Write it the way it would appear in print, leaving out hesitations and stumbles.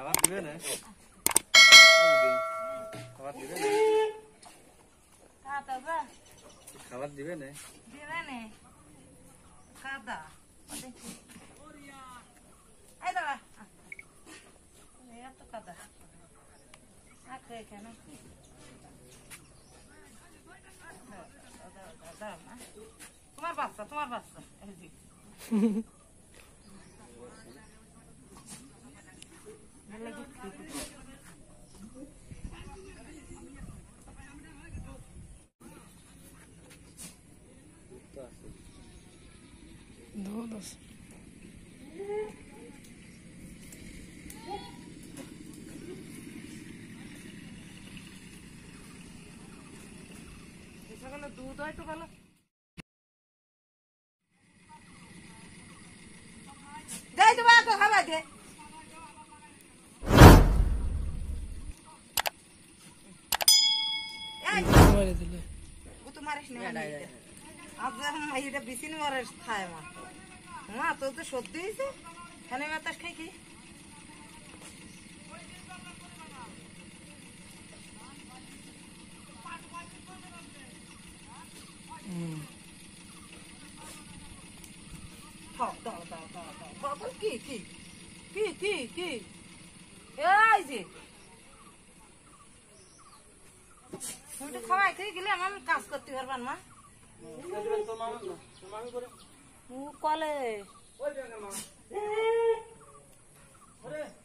খাবার দিবে না খাবার দিবে না খাবার দিবে না দিবে না কাদা এই দাঁড়া এত কাদা কেন তোমার বাচ্চা দুধ হয় তো ভালো যাই তো বাবা খাবার দে তো সত্যি হয়েছে খানে বাতাস খাই কি কি এই যে তুমি তো খাওয়াই খেয়ে গেলে আমার কাজ করতে পারবেন মা কলে